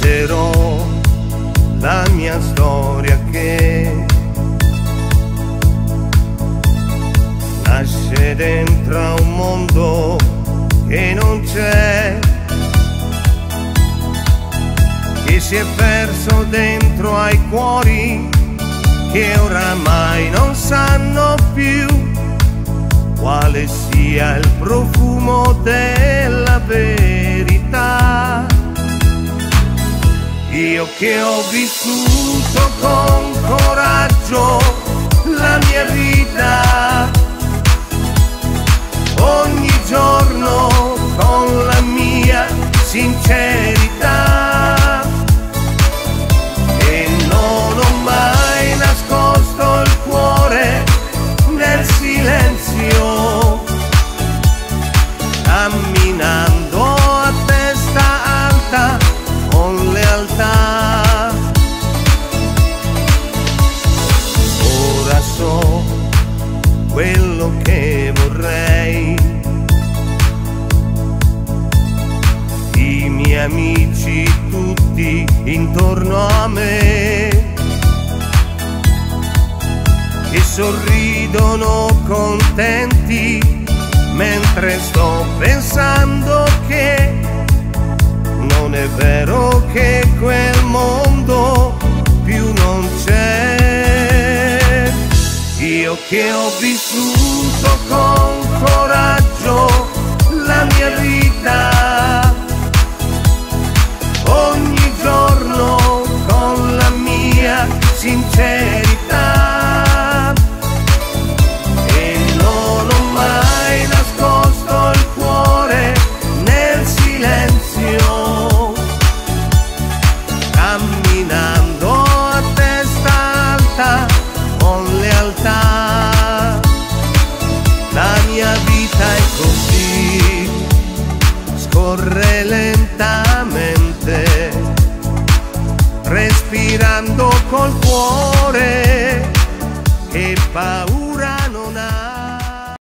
racconterò la mia storia che nasce dentro a un mondo che non c'è, che si è perso dentro ai cuori che oramai non sanno più quale sia il profumo della verità. Io che ho vissuto con coraggio la mia vita, ogni giorno con la mia sincerità, e non ho mai nascosto il cuore nel silenzio, camminando a testa alta con lealtà. Ora so quello che vorrei, i miei amici tutti intorno a me che sorridono contenti mentre sto pensando che non è vero che quel mondo più non c'è. Io che ho vissuto con coraggio la mia vita, ogni giorno con la mia sincerità, e non ho mai nascosto il cuore nel silenzio, camminando a testa alta con lealtà. La mia vita è così, scorre lentamente, respirando col cuore, che paura.